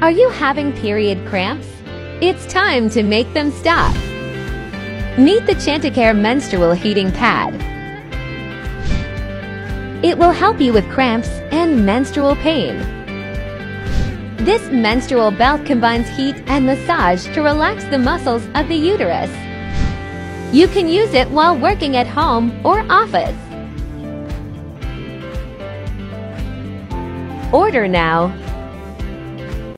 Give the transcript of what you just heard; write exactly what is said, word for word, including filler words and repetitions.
Are you having period cramps? It's time to make them stop. Meet the Chanticare Menstrual Heating Pad. It will help you with cramps and menstrual pain. This menstrual belt combines heat and massage to relax the muscles of the uterus. You can use it while working at home or office. Order now.